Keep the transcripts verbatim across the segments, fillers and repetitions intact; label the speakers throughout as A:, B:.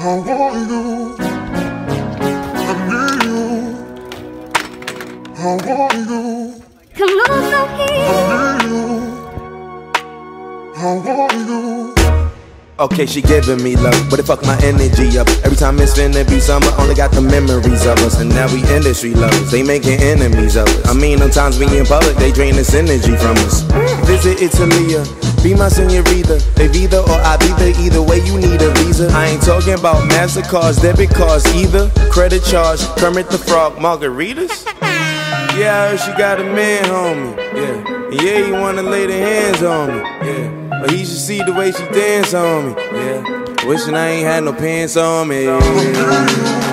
A: I want you, I need you, I want you,
B: Come on, so here.
A: I need you, I want you.
C: Okay, she giving me love, but it fuck my energy up. Every time it's finna be summer, only got the memories of us. And now we industry lovers, they making enemies of us. I mean, sometimes we in public, they drain this energy from us. Visit Italia, be my senorita. They either or I be there, either way you need a visa. I ain't talking about MasterCards, debit cards either. Credit charge, Kermit the Frog, margaritas? Yeah, I heard she got a man, homie. Yeah, and yeah, you wanna lay the hands on me. Yeah. But he should see the way she dance on me, yeah. Wishing I ain't had no pants on me, yeah.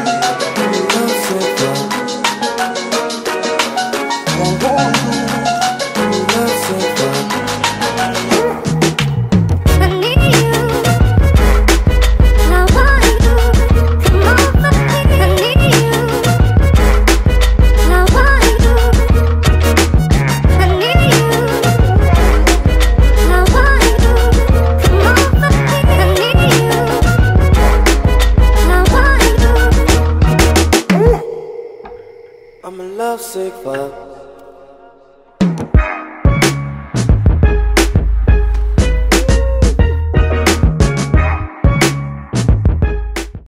C: I'm a lovesick fuck.